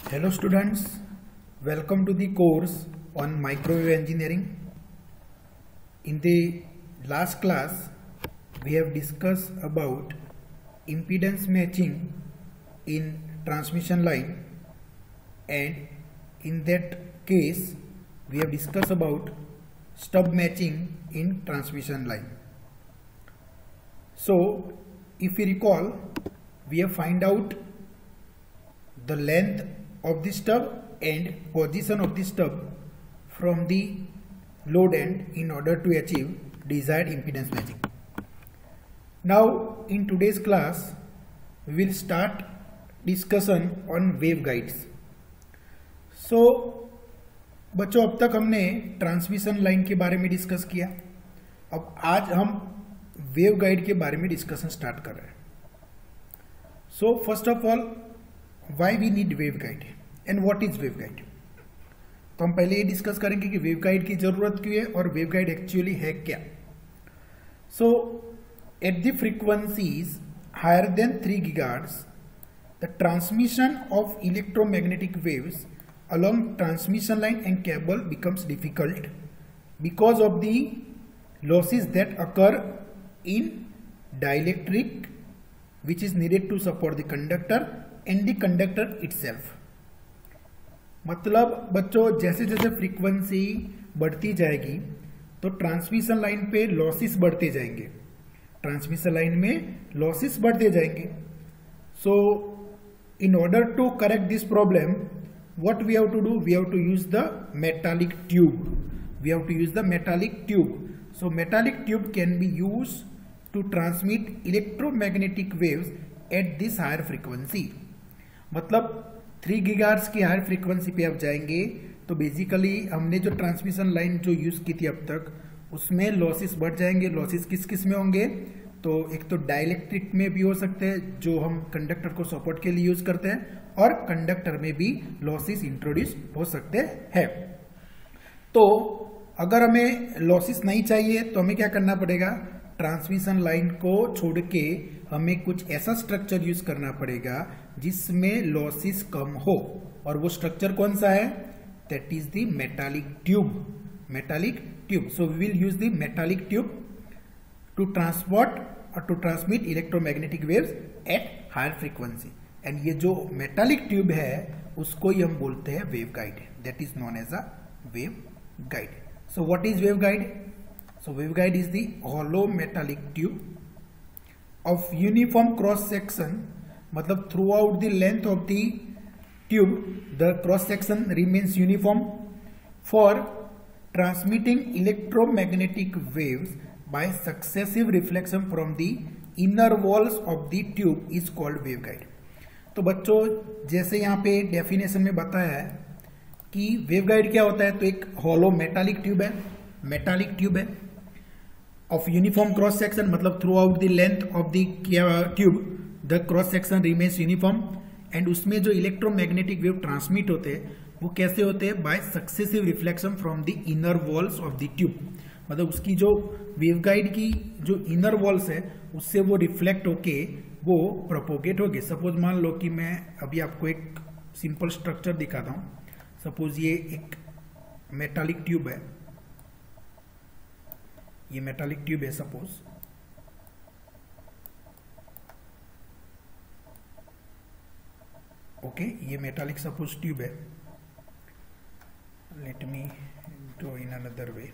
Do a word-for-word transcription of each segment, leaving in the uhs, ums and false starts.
Hello students, welcome to the course on microwave engineering. In the last class, we have discussed about impedance matching in transmission line, and in that case, we have discussed about stub matching in transmission line. So, if you recall, we have find out the length of the stub and position of the stub from the load end in order to achieve desired impedance matching. Now in today's class we will start discussion on waveguides. So बच्चों, अब तक हमने transmission line के बारे में discuss किया. अब आज हम वेवगाइड के बारे में डिस्कशन स्टार्ट कर रहे हैं. So first of all, why we need waveguide and what is waveguide. तो हम पहले ये डिस्कस करेंगे कि वेवगाइड की जरूरत क्यों है और वेवगाइड एक्चुअली है क्या. So at the frequencies higher than three gigahertz the transmission of electromagnetic waves along transmission line and cable becomes difficult because of the losses that occur in dielectric which is needed to support the conductor and the conductor itself. मतलब बच्चों, जैसे जैसे frequency बढ़ती जाएगी तो transmission line पे losses बढ़ते जाएंगे, ट्रांसमिशन लाइन में लॉसेस बढ़ते जाएंगे. So in order to correct this problem, what we have to do, we have to use the metallic tube. We have to use the metallic tube. So metallic tube can be used to transmit electromagnetic waves at this higher frequency. मतलब three gigahertz की higher frequency पे आप जाएंगे तो basically हमने जो transmission line जो use की थी अब तक उसमें लॉसेस बढ़ जाएंगे. लॉसेस किस किस में होंगे? तो एक तो डाइलेक्ट्रिक में भी हो सकते हैं जो हम कंडक्टर को सपोर्ट के लिए यूज करते हैं, और कंडक्टर में भी लॉसेस इंट्रोड्यूस हो सकते हैं. तो अगर हमें लॉसेस नहीं चाहिए तो हमें क्या करना पड़ेगा? ट्रांसमिशन लाइन को छोड़ के हमें कुछ ऐसा स्ट्रक्चर यूज करना पड़ेगा जिसमें लॉसेस कम हो. और वो स्ट्रक्चर कौन सा है? That is the metallic tube. Metallic tube. So we will use the metallic tube to transport और to transmit electromagnetic waves at higher frequency. And ये जो मेटालिक ट्यूब है उसको ही हम बोलते हैं waveguide. That is known as a waveguide. So what is waveguide? So waveguide is the hollow metallic tube of uniform cross section. मतलब throughout the length of the tube the cross section remains uniform for transmitting electromagnetic waves by successive reflection from the inner walls of the tube is called waveguide. तो बच्चों, जैसे यहाँ पे definition में बताया है कि वेवगाइड क्या होता है, तो एक hollow metallic tube है, metallic tube है of uniform cross section. मतलब throughout the length of the tube the cross section remains uniform, and उसमें जो इलेक्ट्रोमैग्नेटिक वेव ट्रांसमिट होते हैं वो कैसे होते हैं? By successive reflection from the inner walls of the tube. मतलब उसकी जो वेवगाइड की जो इनर वॉल्स है उससे वो रिफ्लेक्ट होके वो प्रोपोगेट होगे. सपोज मान लो कि मैं अभी आपको एक सिंपल स्ट्रक्चर दिखाता हूँ. सपोज ये एक मेटालिक ट्यूब है, ये मेटालिक ट्यूब है सपोज. ओके, ये मेटालिक सपोज ट्यूब है. Let me draw in another way.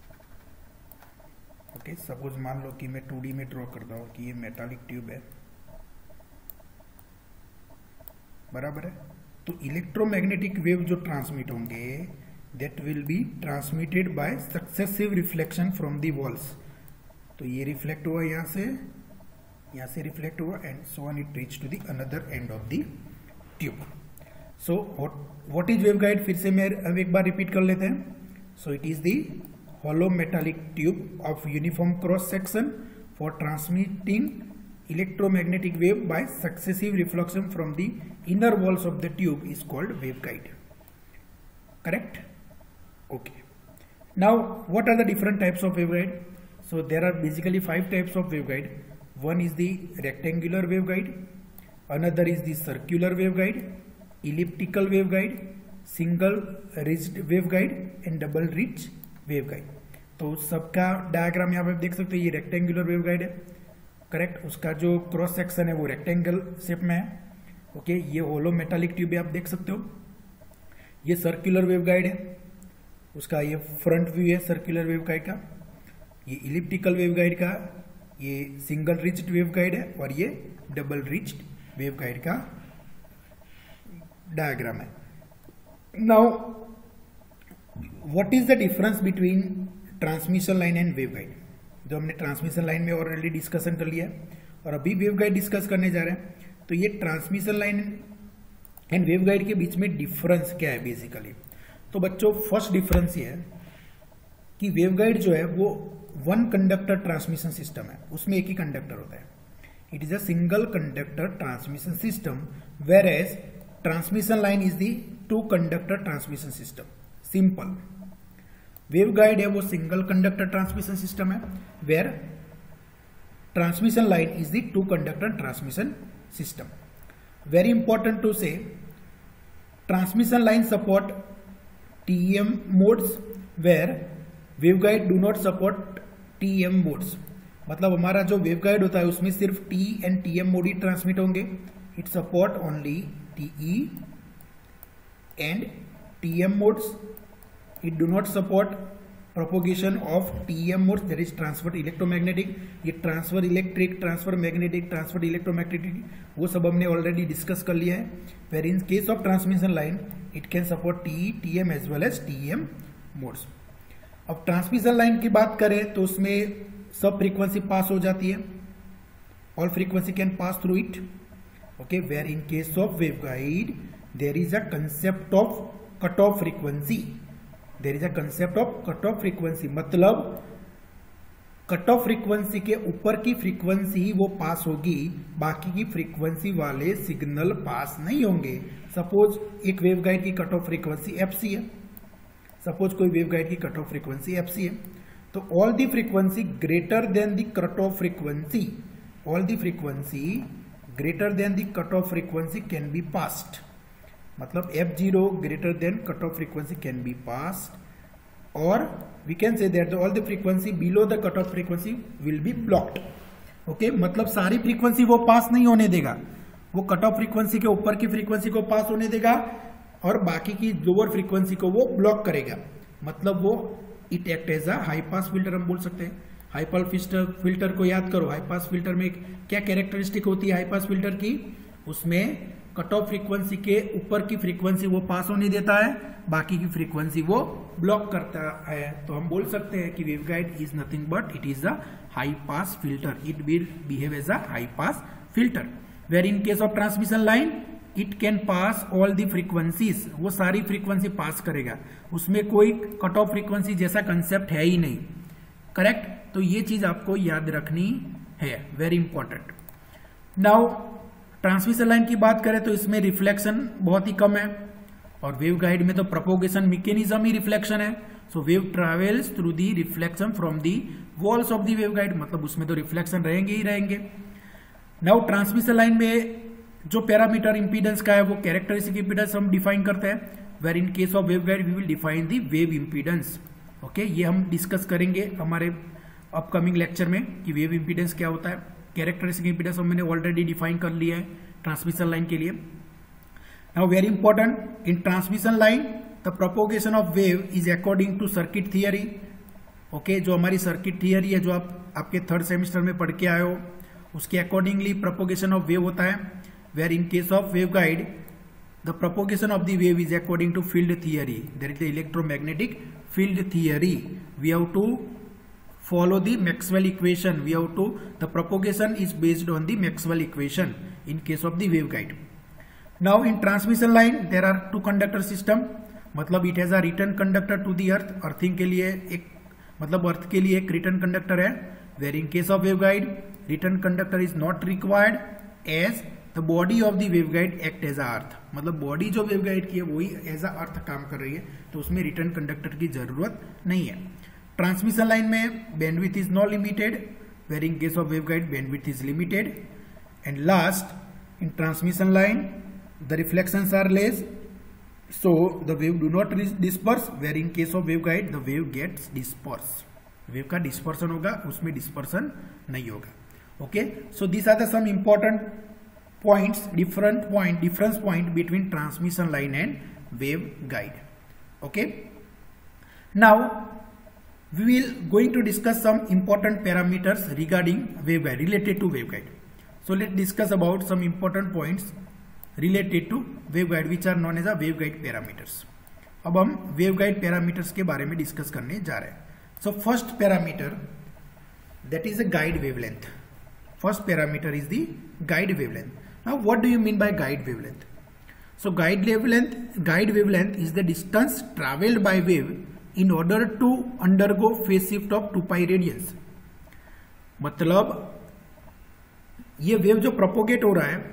Okay, suppose मान लो कि मैं टू डी में ड्रॉ करता हूं कि ये मेटालिक ट्यूब है, बराबर है. तो इलेक्ट्रोमैग्नेटिक वेव जो ट्रांसमिट होंगे that will be transmitted by successive reflection from the walls. तो ये रिफ्लेक्ट हुआ यहाँ से, यहाँ से रिफ्लेक्ट हुआ, and so on it reach to the another end of the tube. So what what is waveguide? फिर से मैं अब एक बार रिपीट कर लेते हैं. So it is the hollow metallic tube of uniform cross section for transmitting electromagnetic wave by successive reflection from the inner walls of the tube is called waveguide. Correct? Okay. Now what are the different types of waveguide? So there are basically five types of waveguide. One is the rectangular waveguide, another is the circular waveguide, elliptical waveguide, single ridged waveguide and double ridge waveguide. तो सबका diagram यहाँ पे देख सकते हो, ये rectangular waveguide है, correct. उसका जो क्रॉस सेक्शन है वो रेक्टेंगल शेप में है, ओके। ये होलो मेटालिक ट्यूब आप देख सकते हो। ये सर्कुलर वेवगाइड है, उसका ये फ्रंट व्यू है सर्कुलर वेवगाइड का। ये इलिप्टिकल वेवगाइड का ये सिंगल रिज्ड वेवगाइड है, और ये डबल रिज्ड वेवगाइड का डायग्राम है। Now what is the difference between transmission line and waveguide? जो हमने ट्रांसमिशन लाइन में ऑलरेडी डिस्कशन कर लिया है और अभी वेवगाइड डिस्कस करने जा रहे हैं। तो ये ट्रांसमिशन लाइन एंड वेवगाइड के बीच में डिफरेंस क्या है बेसिकली? तो बच्चों फर्स्ट डिफरेंस ये है कि वेवगाइड जो है वो वन कंडक्टर ट्रांसमिशन सिस्टम है, उसमें एक ही कंडक्टर होता है। It is a single conductor transmission system, where as transmission line is the two conductor transmission system. Simple. Waveguide है वो सिंगल कंडक्टर ट्रांसमिशन सिस्टम है, where transmission line is the two conductor transmission system. Very important to say, transmission line support T E M modes where waveguide do not support T E M modes. मतलब हमारा जो waveguide होता है उसमें सिर्फ T and T M mode ही transmit होंगे। It support only T E and T M modes. It do not support propagation of T E M modes, that is transfer electromagnetic। ये transfer electric, transfer magnetic, transfer electromagnetic वो सब हमने already discuss कर लिया है। Where in case of transmission line it can support T T M as well as T M modes. अब transmission line की बात करें तो उसमें सब फ्रीक्वेंसी पास हो जाती है, all frequency can pass through it, okay. Where in case of waveguide there is a concept of cut off frequency, there is a concept of cut off frequency. मतलब कट ऑफ फ्रीक्वेंसी के ऊपर की frequency ही वो पास होगी, बाकी की frequency वाले signal pass नहीं होंगे। सपोज एक वेवगाइड की कट ऑफ फ्रीक्वेंसी एफसी है, सपोज कोई वेवगाइड की कट ऑफ फ्रीक्वेंसी एफसी है, तो all the frequency greater than the cut off frequency, all the frequency greater than the cut off frequency can be passed. मतलब F zero greater than cut off frequency can be passed, और we can say that all the frequency below the cutoff frequency will be blocked, okay। मतलब सारी frequency वो पास नहीं होने देगा, वो cut off frequency के ऊपर की फ्रीक्वेंसी को पास होने देगा और बाकी की लोअर फ्रीक्वेंसी को वो ब्लॉक करेगा। मतलब वो it act as a high pass filter हम बोल सकते हैं। हाई पास फिल्टर फिल्टर को याद करो, हाई पास फिल्टर में क्या कैरेक्टरिस्टिक होती है हाई पास फिल्टर की? उसमें कट ऑफ फ्रीक्वेंसी के ऊपर की फ्रीक्वेंसी वो पास होने देता है, बाकी की फ्रीक्वेंसी वो ब्लॉक करता है। तो हम बोल सकते हैं कि waveguide is nothing but it is a high pass filter, it will behave as a high pass filter. Where in case of transmission line it can pass all the frequencies, वो सारी फ्रीक्वेंसी पास करेगा, उसमें कोई cut off frequency जैसा concept है ही नहीं, correct. तो ये चीज आपको याद रखनी है, very important. Now transmission line की बात करें तो इसमें रिफ्लेक्शन बहुत ही कम है, और वेव गाइड में तो प्रोपोगेशन मैकेनिज्म ही रिफ्लेक्शन है। So wave travels through the reflection from the walls of the wave guide, मतलब उसमें तो रिफ्लेक्शन रहेंगे ही रहेंगे। नाउ ट्रांसमिशन लाइन में जो पैरामीटर इंपीडेंस का है वो कैरेक्टरिस्टिक इंपीडेंस हम डिफाइन करते हैं, where in case of wave guide we will define the wave impedance, okay. ये हम डिस्कस करेंगे हमारे अपकमिंग लेक्चर में कि वेव इंपीडेंस क्या होता है। कैरेक्टरिस्टिक इंपीडेंस हमने ऑलरेडी डिफाइन कर लिया है ट्रांसमिशन लाइन के लिए। Now very important, in transmission line the propagation of wave is according to circuit theory, okay. जो हमारी सर्किट थियरी है, जो आप आपके थर्ड सेमेस्टर में पढ़ के आए हो, उसके अकॉर्डिंगली प्रोपोगेशन ऑफ वेव होता है। Where in case of wave guide the propagation of the wave is according to field theory, there is the electromagnetic field theory. We have to follow the Maxwell equation, we have to, the propagation is based on the Maxwell equation in case of the waveguide. Now in transmission line there are two conductor system, मतलब it has a return conductor to the earth, earthing के लिए एक, मतलब earth के लिए एक return conductor है। where in case of waveguide return conductor is not required as the body of the waveguide act as a earth, मतलब body जो वेवगाइड की है वही एज अ अर्थ काम कर रही है, तो उसमें रिटर्न कंडक्टर की जरूरत नहीं है। ट्रांसमिशन लाइन में bandwidth is not limited, where in case of waveguide bandwidth is limited. And last, in transmission line the reflections are less, so the wave do not disperse, where in case of waveguide the wave gets dispersed. Wave का dispersion होगा, उसमें dispersion नहीं होगा. Okay, so this are the some important points, different point, difference point between transmission line and wave guide. Okay, now we will going to discuss some important parameters regarding waveguide, related to waveguide. So let's discuss about some important points related to waveguide which are known as a waveguide parameters. अब हम waveguide parameters के बारे में discuss करने जा रहे हैं. So first parameter, that is a guide wavelength. First parameter is the guide wavelength. Now what do you mean by guide wavelength? So guide wavelength, guide wavelength is the distance traveled by wave in order to undergo phase shift of two pi radians. मतलब ये wave जो propagate हो रहा है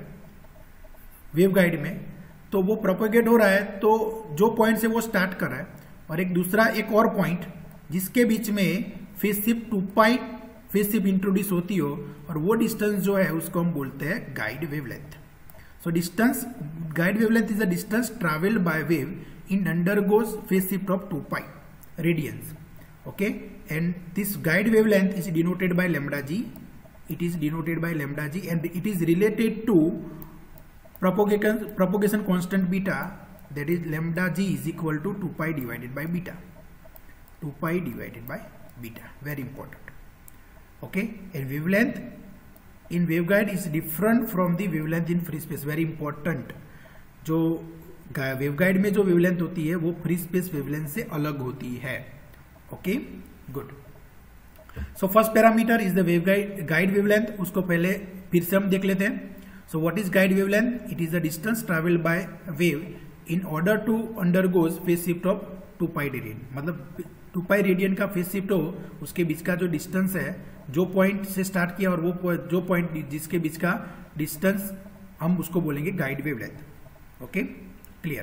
wave guide में, तो वो propagate हो रहा है तो जो पॉइंट से वो स्टार्ट कर रहा है और एक दूसरा एक और पॉइंट जिसके बीच में phase shift two pi phase shift introduce होती हो, और वो डिस्टेंस जो है उसको हम बोलते हैं guide wavelength. So distance, guide wavelength is the distance travelled by wave in undergoes phase shift of two pi radians. Okay, and this guide wavelength is denoted by lambda g. It is denoted by lambda g, and it is related to propagation propagation constant beta, that is lambda g is equal to two pi divided by beta. two pi divided by beta, very important. Okay, and wavelength in waveguide is different from the wavelength in free space, very important. जो waveguide में जो wavelength होती है वो free space wavelength से अलग होती है. Okay, good. So first parameter is the waveguide guide wavelength. उसको पहले फिर से हम देख लेते हैं. So what is guide wavelength? It is the distance travelled by wave in order to undergoes phase shift of two pi radian. मतलब two pi radian का फेज शिफ्ट हो, उसके बीच का जो डिस्टेंस है, जो पॉइंट से स्टार्ट किया और वो जो पॉइंट जिसके बीच का डिस्टेंस, हम उसको बोलेंगे guide wavelength. Okay, clear.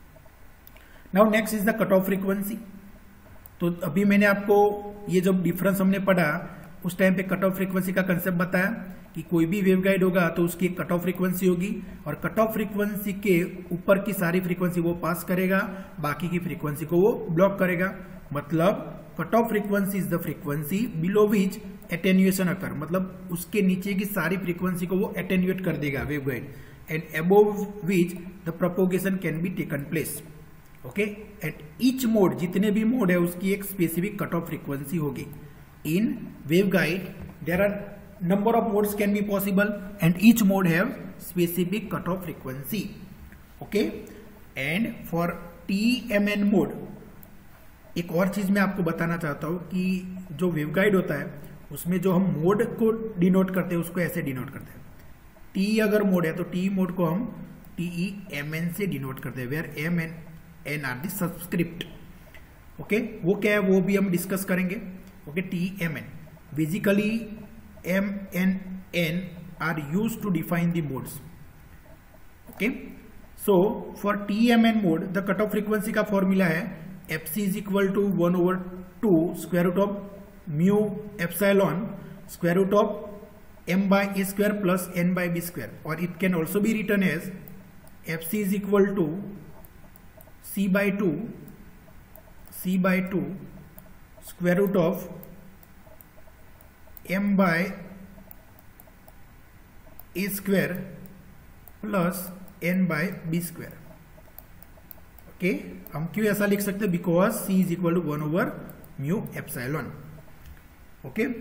Now next is the cut off frequency. तो अभी मैंने आपको ये जब डिफरेंस हमने पढ़ा उस टाइम पे कट ऑफ फ्रीक्वेंसी का कंसेप्ट बताया कि कोई भी वेवगाइड होगा तो उसकी एक कट ऑफ फ्रीक्वेंसी होगी, और कट ऑफ फ्रीक्वेंसी के ऊपर की सारी फ्रीक्वेंसी वो पास करेगा, बाकी की फ्रीक्वेंसी को वो ब्लॉक करेगा. मतलब cut off frequency is the frequency below which attenuation occur, मतलब उसके नीचे की सारी फ्रीक्वेंसी को वो एटेन्यूएट कर देगा waveguide, and above which the propagation can be taken place. Okay, at each mode, जितने भी मोड है उसकी एक स्पेसिफिक कट ऑफ फ्रीक्वेंसी होगी. In waveguide there are number of modes can be possible and each mode have specific cut off frequency. Okay, and for T M N mode एक और चीज मैं आपको बताना चाहता हूं कि जो वेवगाइड होता है उसमें जो हम मोड को डिनोट करते हैं उसको ऐसे डिनोट करते हैं. टी अगर मोड है तो टी मोड को हम टीई एम एन से डिनोट करते हैं, where M N N are the subscript. Okay, वो क्या है वो भी हम डिस्कस करेंगे. Okay, T M N basically M N N are use to define the modes. Okay, so for T M N mode the cut off frequency का formula है F C is equal to one over two square root of mu epsilon square root of m by a square plus n by b square, or it can also be written as fc is equal to c by two c by two square root of m by a square plus n by b square. Okay, हम क्यों ऐसा लिख सकते हैं? Because c is equal to one over mu epsilon. Okay,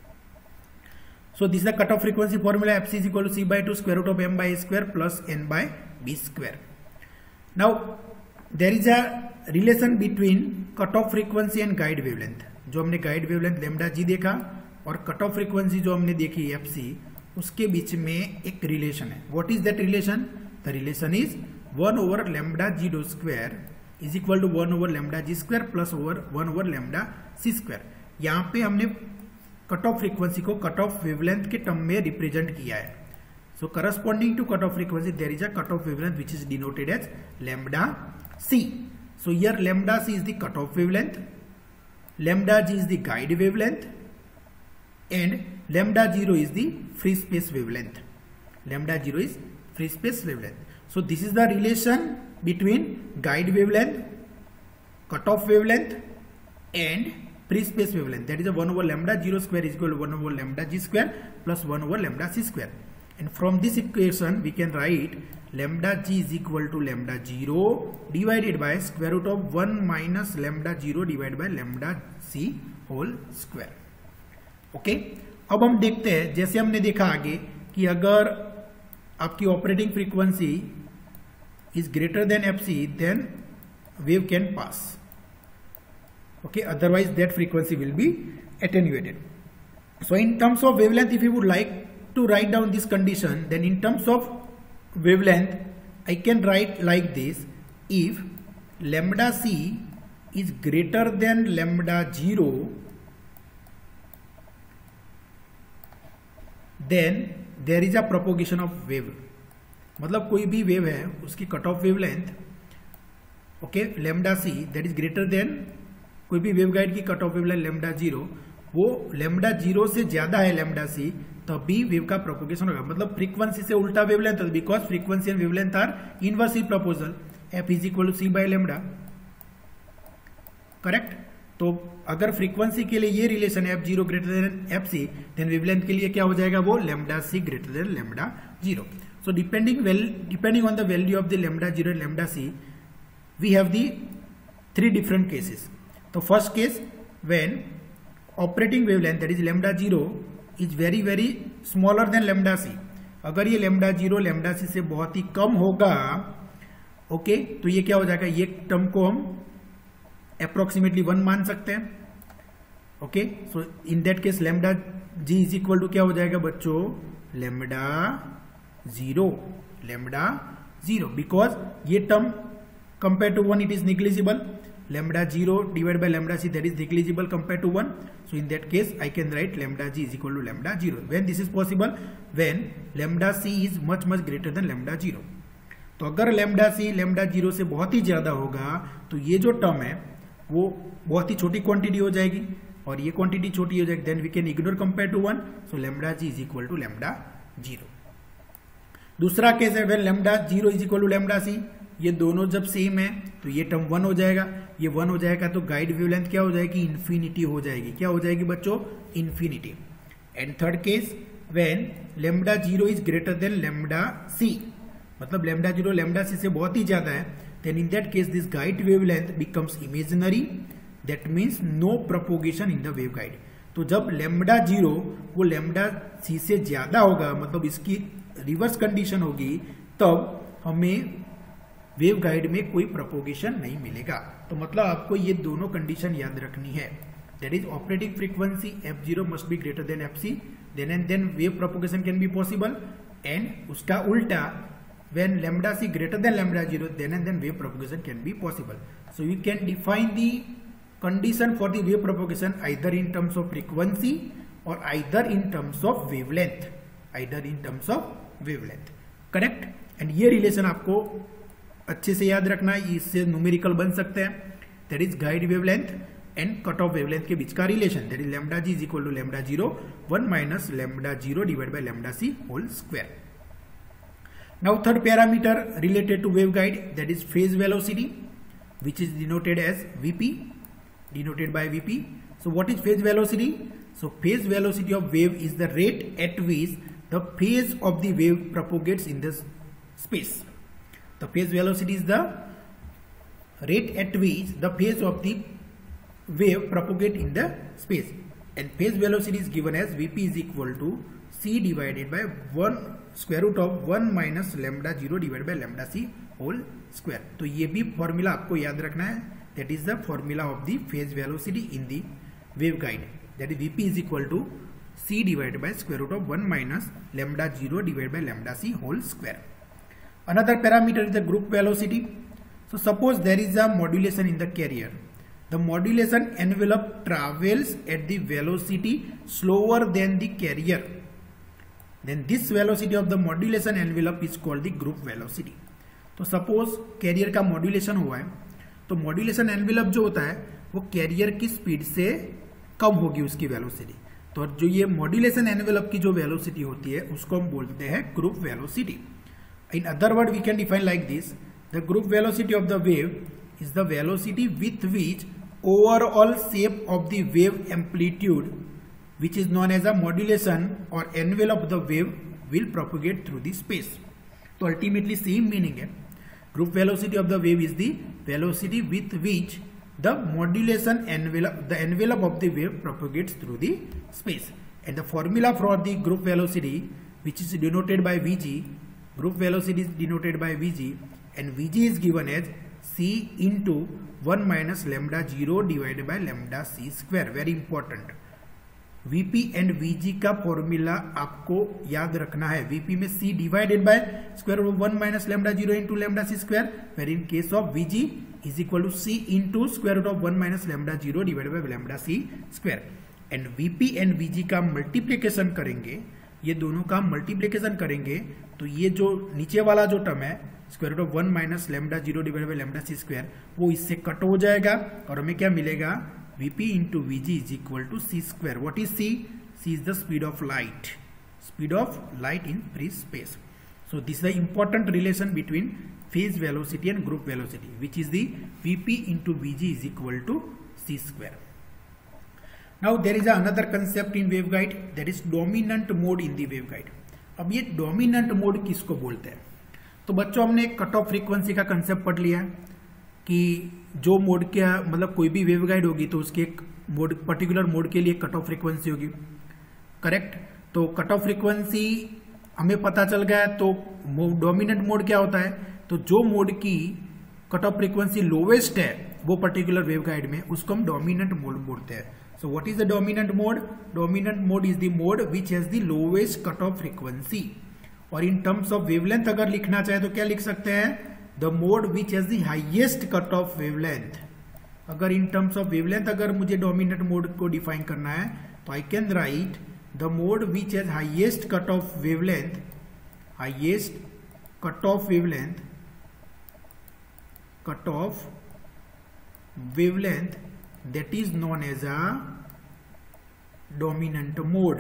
so this is the cutoff frequency formula. Fc is equal to c by two square root of m by a square plus n by b square. Now there is a relation between cutoff frequency and guide wavelength. जो हमने guide wavelength lambda g देखा और cutoff frequency जो हमने देखी fc, उसके बीच में एक relation है. What is that relation? The relation is one over lambda g dot square is equal to one over lambda g square plus over one over lambda c square. यहाँ पे हमने कट ऑफ फ्रीक्वेंसी को cut off wavelength के term में represent किया है. So corresponding to cut off frequency there is a cut off wavelength which is denoted as lambda C. So here lambda C is the cut off wavelength, lambda ji is the guide wavelength, and lambda zero is the free space wavelength. Lambda zero is free space wavelength. So this is the relation between guide wavelength, cutoff wavelength and free space wavelength. That is a one over lambda zero square is equal to one over lambda g square plus one over lambda c square. And from this equation we can write lambda g is equal to lambda zero divided by square root of one minus lambda zero divided by lambda c whole square. Okay okay? अब हम देखते हैं, जैसे हमने देखा आगे कि अगर आपकी operating frequency is greater than F C then wave can pass. Okay, otherwise that frequency will be attenuated. So in terms of wavelength, if you would like to write down this condition, then in terms of wavelength I can write like this. इफ lambda c is greater than lambda zero, then there is a propagation of wave. मतलब कोई भी wave है उसकी cut off wavelength, okay, lambda c that is greater than, कोई भी wave guide की cut off wavelength lambda zero, वो lambda zero से ज्यादा है lambda c, तभी वेव का प्रोपोगेशन होगा. मतलब फ्रीक्वेंसी से उल्टा wavelength, because frequency and wavelength are inversely proportional. f is equal to C by lambda, correct. तो अगर फ्रीक्वेंसी के लिए ये रिलेशन है F zero greater than F C, then wavelength के लिए क्या हो जाएगा वो lambda c greater than lambda zero. So depending well depending on the value of the lambda zero and lambda c, we have the three different cases. तो first case, when operating wavelength that is lambda zero is very very smaller than lambda c. अगर ये lambda zero lambda c से बहुत ही कम होगा, okay okay, तो ये क्या हो जाएगा, ये टर्म को हम अप्रोक्सीमेटली वन मान सकते हैं. Okay, so in that case lambda g is equal to क्या हो जाएगा बच्चों, lambda zero lambda zero, because ये term compare to one it is negligible. lambda zero divide by lambda c that is negligible compare to one. So in that case I can write lambda g is equal to lambda zero. When this is possible, when lambda c is much much greater than lambda zero. तो अगर lambda c lambda zero से बहुत ही ज्यादा होगा तो ये जो term है वो बहुत ही छोटी क्वांटिटी हो जाएगी, और ये क्वांटिटी छोटी हो जाएगी, then we can ignore compare to one. So lambda g is equal to lambda zero. दूसरा केस है when lambda zero is equal to lambda c. ये दोनों जब सेम है तो ये टर्म वन हो जाएगा, ये वन हो जाएगा तो गाइड वेवलेंथ क्या हो जाएगी, इन्फिनिटी हो जाएगी. क्या हो जाएगी बच्चों, infinity. And third case, when lambda zero is greater than lambda c, मतलब lambda जीरो lambda c से बहुत ही ज्यादा है, then in that case this guide wavelength becomes imaginary. That means no propagation in the waveguide. तो जब lambda zero वो lambda c से ज्यादा होगा, मतलब इसकी रिवर्स कंडीशन होगी, तब हमें वेव गाइड में कोई प्रोपोगेशन नहीं मिलेगा. तो मतलब आपको ये दोनों कंडीशन याद रखनी है. That is operating frequency F zero must be greater than F C, then and then wave propagation can be possible. And उसका उल्टा, when lambda c greater than lambda zero, then and then wave propagation can be possible. So we can define the condition for the wave propagation either in terms of frequency or either in terms of wavelength, either in terms of wavelength, correct. and ये relation आपको अच्छे से याद रखना है, इससे numerical बन सकते हैं. that is guide wavelength and cut off wavelength के बीच का relation, that is lambda g is equal to lambda zero one minus lambda zero divided by lambda c whole square. Now third parameter related to waveguide, that is phase velocity, which is denoted as Vp, denoted by Vp. So what is phase velocity? So phase velocity of wave is the rate at which the phase of the wave propagates in the space. The phase velocity is the rate at which the phase of the wave propagate in the space, and phase velocity is given as Vp is equal to c divided by one square root of one minus lambda zero divided by lambda c whole square. तो ये भी formula आपको याद रखना है. that is the formula of the phase velocity in the waveguide, that is Vp is equal to c divided by square root of one minus lambda zero divided by lambda c whole square. Another parameter is the group velocity. So suppose there is a modulation in the carrier. The modulation envelope travels at the velocity slower than the carrier. Then this velocity of the modulation envelope is called the group velocity. तो सपोज carrier का modulation हुआ है, तो modulation envelope जो होता है वो कैरियर की स्पीड से कम होगी उसकी वेलोसिटी. तो जो ये मॉड्यूलेशन एनवेलप की जो वेलोसिटी होती है उसको हम बोलते हैं group velocity. In other word, we can define like this: the group velocity of the wave is the velocity with which overall shape of the wave amplitude, which is known as a modulation or envelope of the wave, will propagate through the space. तो ultimately same meaning है. Group velocity of the wave is the velocity with which the modulation envelope, the envelope of the wave propagates through the space. And the formula for the group velocity, which is denoted by Vg, group velocity is denoted by Vg, and Vg is given as c into one minus lambda zero divided by lambda c square. Very important. Vp and Vg का formula आपको याद रखना है. Vp में c divided by square root of one minus lambda zero into lambda C square, where in case of Vg is equal to c into square root of one minus lambda zero divided by lambda C square. And Vp and Vg का multiplication करेंगे, ये दोनों का multiplication करेंगे तो ये जो नीचे वाला जो टर्म है square root of one minus lambda zero divided by lambda C square, वो इससे कट हो जाएगा और हमें क्या मिलेगा? Vp into Vg is equal to c square. What is c? c is the speed of light. Speed of light in free space. So this is the important relation between phase velocity and group velocity, which is the Vp into Vg is equal to c square. Now there is another concept in waveguide, that is dominant mode in the waveguide. अब ये dominant mode किसको बोलते हैं? तो बच्चों हमने cut off frequency का concept पढ़ लिया कि जो मोड के मतलब कोई भी वेवगाइड होगी तो उसके एक मोड पर्टिकुलर मोड के लिए कट ऑफ फ्रीक्वेंसी होगी. करेक्ट. तो कट ऑफ फ्रीक्वेंसी हमें पता चल गया. तो डोमिनेंट मोड क्या होता है? तो जो मोड की कट ऑफ फ्रीक्वेंसी लोवेस्ट है वो पर्टिकुलर वेवगाइड में, उसको हम डोमिनेंट मोड बोलते हैं. So what is the dominant mode? Dominant mode is the mode which has the lowest cut off frequency. और इन टर्म्स ऑफ वेवलेंथ अगर लिखना चाहे तो क्या लिख सकते हैं? The mode which has the highest cutoff wavelength. अगर in terms of wavelength अगर मुझे dominant mode को define करना है तो I can write the mode which has highest cutoff wavelength, highest cutoff wavelength, cutoff wavelength that is known as a dominant mode.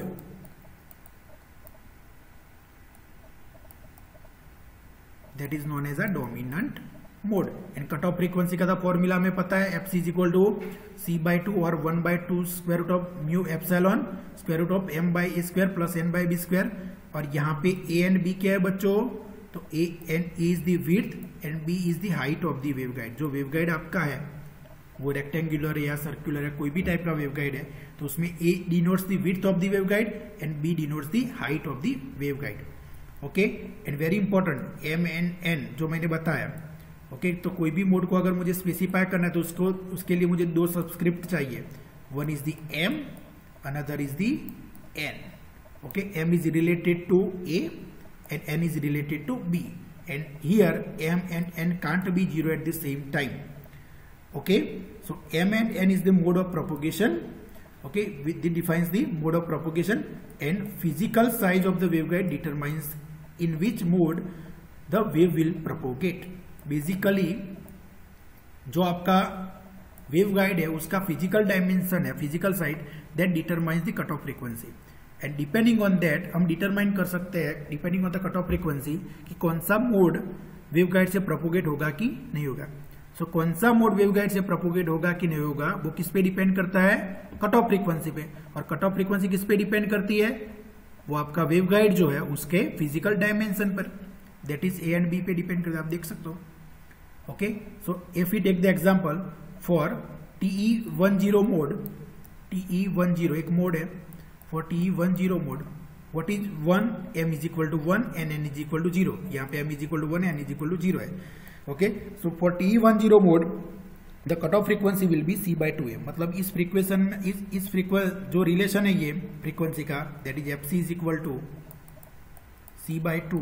That is known as a dominant mode. And cutoff frequency का तो formula हमें पता है, fc is equal to c by two और one by two square root of mu epsilon square root of m by a square plus n by b square. और यहाँ पे a and b क्या है बच्चों? तो a and a is the width and b is the height of the waveguide. जो waveguide आपका है वो रेक्टेंगुलर है या सर्कुलर है, कोई भी टाइप का वेवगाइड है, तो उसमें a denotes the width of the waveguide and b denotes the height of the waveguide. Okay. And very important M and N जो मैंने बताया. Okay okay? तो कोई भी मोड को अगर मुझे स्पेसिफाई करना है तो उसको उसके लिए मुझे दो सबस्क्रिप्ट चाहिए. One is the M, another is the N. Okay. M is related to A and N is related to B. And here M and N can't be zero at the same time. Okay. So M and N is the mode of propagation. Okay, it defines the mode of propagation, and physical size of the waveguide determines in which mode the wave will propagate. Basically, जो आपका waveguide है उसका physical dimension है, physical side that determines the cutoff frequency. And depending on that, हम determine कर सकते हैं depending on the cutoff frequency कि कौन सा mode waveguide से propagate होगा कि नहीं होगा. सो so, कौन सा मोड वेवगाइड से प्रोपोगेट होगा कि नहीं होगा वो किस पे डिपेंड करता है? कट ऑफ फ्रीक्वेंसी पे. और कट ऑफ फ्रीक्वेंसी किस पे डिपेंड करती है? वो आपका वेवगाइड जो है उसके फिजिकल डायमेंशन पर, that is A and B पे डिपेंड करता है. आप देख सकते हो. Okay. So if we take the example for TE one zero mode, TE one zero एक मोड है. For TE one zero mode what is one, M is equal to one and N is equal to zero. यहाँ पे M is equal to one, N is equal to zero है. Okay. So for T one zero mode the cut off frequency will be C by two A. मतलब इस frequency में इस इस frequency जो relation है ये फ्रीक्वेंसी का, that is F C is equal to C by two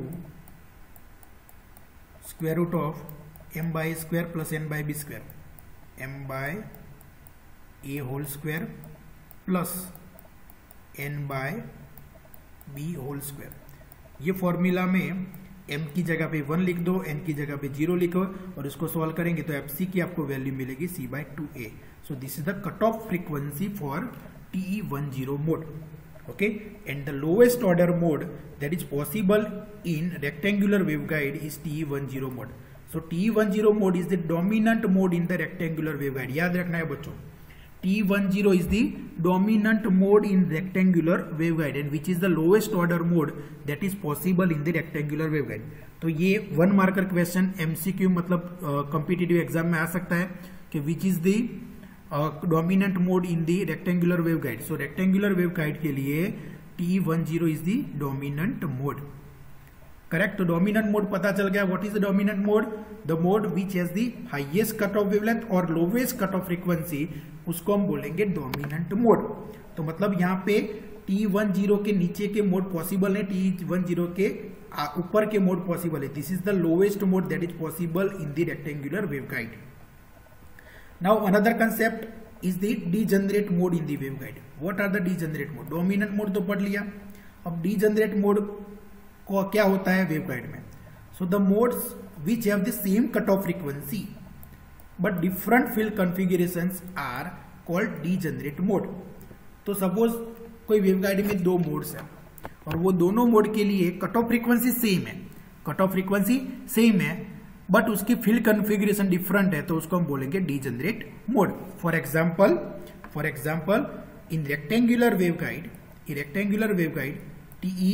square root of M by square plus N by B square, M by A whole square plus N by B whole square. ये formula में m की जगह पे one लिख दो, n की जगह पे जीरो लिखो और इसको सॉल्व करेंगे तो fc की आपको वैल्यू मिलेगी c by two A. So this is the cut off frequency for TE one zero mode. okay, and the lowest order mode that is possible in rectangular waveguide is T E ten mode. So T E ten mode is the dominant mode in the rectangular waveguide. याद रखना है बच्चों, T E ten is the dominant mode in rectangular waveguide and which is the lowest order mode that is possible in the rectangular waveguide. तो ये one marker question MCQ मतलब competitive uh, exam में आ सकता है कि which is the dominant mode in the rectangular waveguide. So rectangular waveguide के लिए T E ten is the dominant mode. Correct. तो डोमिनेंट मोड पता चल गया. What is the dominant mode? The mode which has the highest cut off wavelength और lowest cut off frequency, उसको हम बोलेंगे डोमिनेंट मोड. तो मतलब यहाँ पे T E ten के नीचे के मोड पॉसिबल है, T E ten के ऊपर के मोड पॉसिबल है. This is the lowest mode that is possible in the rectangular waveguide. Now another concept is the degenerate mode in the waveguide. What are the degenerate mode? Dominant mode तो पढ़ लिया. अब degenerate mode को क्या होता है waveguide में? So the modes which have the same cut off frequency but different field configurations are called degenerate mode. तो सपोज कोई वेवगाइड में दो मोड्स है और वो दोनों मोड के लिए कट ऑफ फ्रीक्वेंसी सेम है, कट ऑफ फ्रीक्वेंसी सेम है बट उसकी फील्ड कॉन्फ़िगरेशन डिफरेंट है, तो उसको हम बोलेंगे degenerate mode. For example for example in rectangular waveguide in rectangular waveguide T E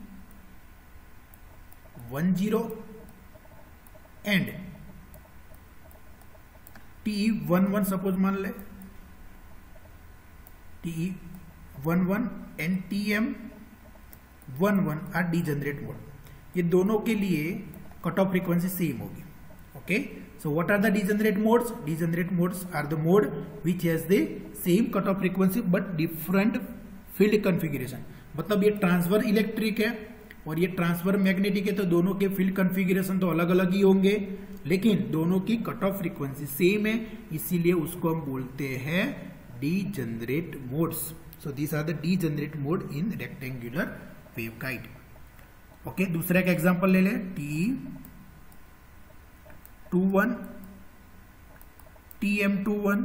ten and T E eleven suppose मान ले, T E eleven and T M eleven are degenerate mode. ये दोनों के लिए कट ऑफ फ्रीक्वेंसी सेम होगी. Okay, so what are the degenerate modes? Degenerate modes are the mode which has the same cut off frequency but different field configuration. मतलब ये transfer electric है और ये ट्रांसफर मैग्नेटिक है, तो दोनों के फील्ड कॉन्फ़िगरेशन तो अलग अलग ही होंगे, लेकिन दोनों की कट ऑफ फ्रीक्वेंसी सेम है, इसीलिए उसको हम बोलते हैं degenerate modes. So these are the degenerate mode in rectangular waveguide. Okay, दूसरा का एग्जांपल ले लें. T E twenty-one, T M twenty-one.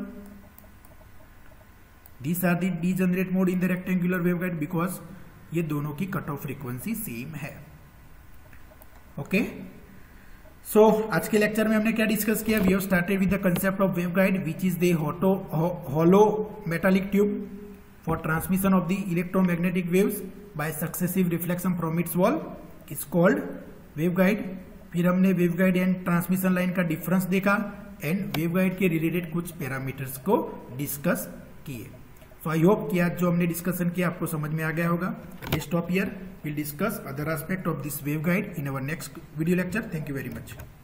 These are the degenerate mode in the rectangular waveguide because ये दोनों की कट ऑफ फ्रीक्वेंसी सेम है. Okay, so आज के लेक्चर में हमने क्या डिस्कस किया? We have started with the concept of waveguide which is the hollow metallic tube for transmission of the electromagnetic waves by successive reflection from its wall is called waveguide. फिर हमने waveguide and transmission line का difference देखा and waveguide के related कुछ parameters को discuss किए. So I hope कि आज जो हमने डिस्कशन किया आपको समझ में आ गया होगा. Let's stop here. Will discuss other aspect of this waveguide in our next video lecture. Thank you very much.